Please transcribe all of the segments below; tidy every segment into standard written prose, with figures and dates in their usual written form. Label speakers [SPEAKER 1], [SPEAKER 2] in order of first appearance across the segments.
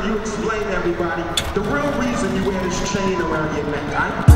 [SPEAKER 1] you explain to everybody the real reason you wear this chain around your neck,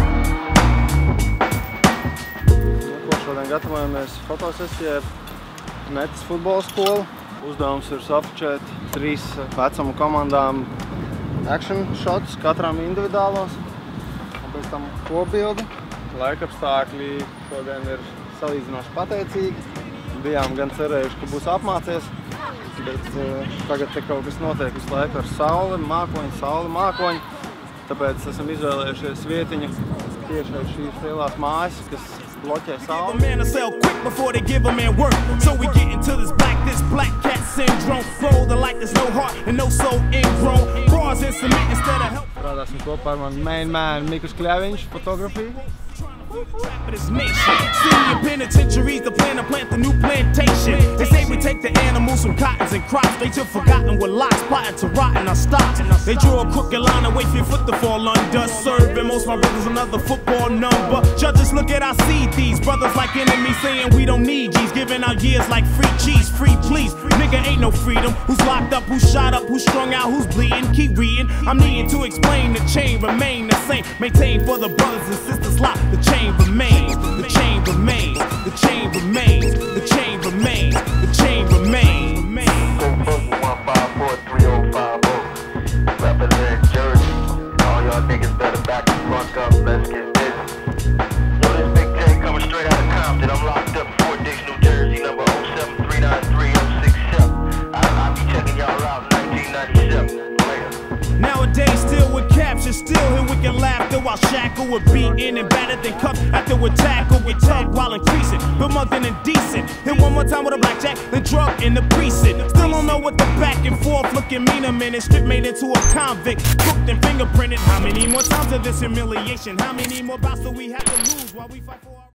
[SPEAKER 2] Šodien gatavojamies fotosesijai ar Mettas futbola skolu. Uzdevums ir safočēt 3 vecuma komandām action shots, katram individuālos, un pēc tam kopbildi. Laikapstākļi šodien ir salīdzinoši pateicīgi. Bijām gan cerējuši, ka būs apmācies, bet tagad te kaut kas notiek visu laiku ar sauli, mākoņi. Tāpēc esam izvēlējušies vietiņu tieši aiz šīs lielās mājas, kas bloķē sauli. Strādāsim kopā ar mani main man Mikus Kļaviņš, fotografiju.
[SPEAKER 3] Senior penitentiaries, the plan to plant the new plantation. They say we take the animals from cottons and crops. They took forgotten with lots, plotting to rot in our stocks. They drew a crooked line and wait for your foot to fall under. Serving most of my brothers another football number. Judges look at our seed, these brothers like enemies saying we don't need G's, giving out years like free cheese, free please. Nigga ain't no freedom. Who's locked up, who's shot up, who's strung out, who's bleeding? Keep reading. I'm needing to explain the chain remain the same. Maintain for the brothers and sisters locked. The chain remains, the chain remains, the chain remains, the chain remains, the chain remains.
[SPEAKER 4] 1543050. Represent Jersey. All y'all niggas better back the fuck up. Let's get busy. Yo, this Big J coming straight out of Compton. I'm locked up in Fort Dix, New Jersey, number 07393-067. I'll be checking y'all out in 1997.
[SPEAKER 3] Nowadays, still with captions, still hear wicked laughter while shackled with beaten and battered and cuffed after we're tackled with tug while increasing. But more than indecent. Hit one more time with a blackjack, then drug in the precinct. Still don't know what the back and forth looking mean a minute. Strip made into a convict, cooked and fingerprinted. How many more times of this humiliation? How many more bouts do we have to lose while we fight for?